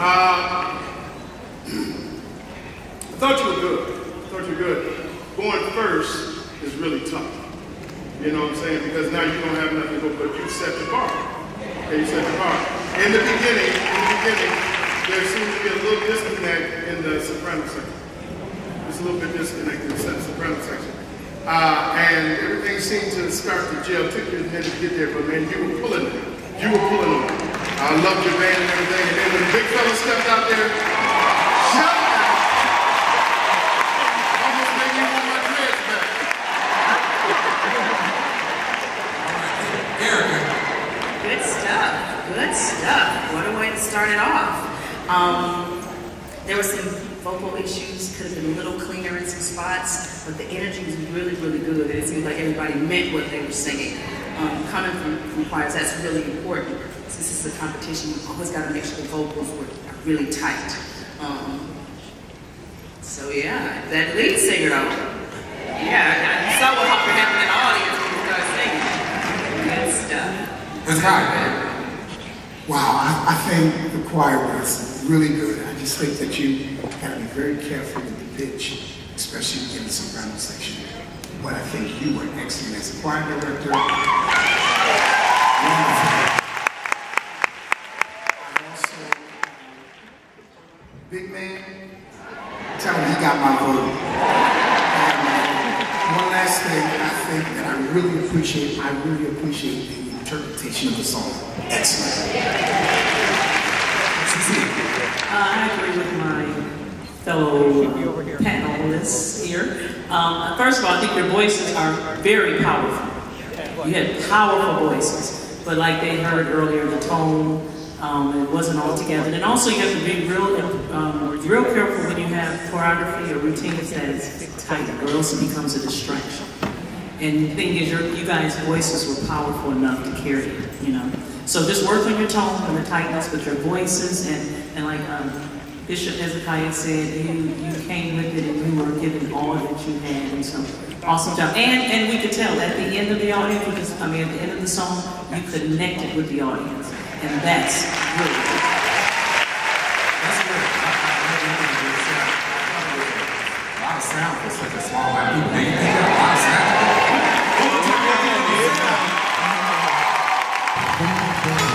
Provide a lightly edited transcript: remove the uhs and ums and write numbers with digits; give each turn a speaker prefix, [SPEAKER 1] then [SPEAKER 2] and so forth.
[SPEAKER 1] I thought you were good. Going first is really tough. You know what I'm saying? Because now you don't have nothing to go, but you set the bar. Okay, you set the bar. In the beginning, there seems to be a little disconnect in the soprano section. There's a little bit disconnect in the soprano section. And everything seemed to start to gel. It took you a minute to get there, but man, you were pulling it. I loved your band and everything. And then when the big fella stepped out there, shout out. Almost made me want my dreads back.
[SPEAKER 2] Good stuff. Good stuff. What a way to start it off. There were some vocal issues, could have been a little cleaner in some spots, but the energy was really, really good. It seemed like everybody meant what they were singing. Coming from choirs, that's really important. Since this is a competition, you've always got to make sure the vocals were really tight. So yeah, that lead singer though. Yeah, you saw what happened in the audience when you started singing. Good stuff.
[SPEAKER 3] That's high.
[SPEAKER 4] Wow, I think the choir was really good. I just think that you got to be very careful with the pitch, especially in the soprano section. But I think you were excellent as a choir director. Wonderful. And also, big man, tell him he got my vote. One last thing, I think that I really appreciate the interpretation of the song. Excellent.
[SPEAKER 2] I agree with my fellow panelists here. First of all, I think your voices are very powerful. You had powerful voices, but like they heard earlier, the tone, it wasn't all together. And also you have to be real careful when you have choreography or routines that is tight, or else it becomes a distraction. And the thing is, you guys' voices were powerful enough to carry it, you know. So just work on your tone and the tightness with your voices, and like Bishop Hezekiah said, you came with it and you were giving all that you had, and so awesome job. And we could tell at the end of the audience, because at the end of the song, you connected with the audience, and that's really good.
[SPEAKER 3] That's good. A lot of sound for such a small amount of people. They got a lot of sound.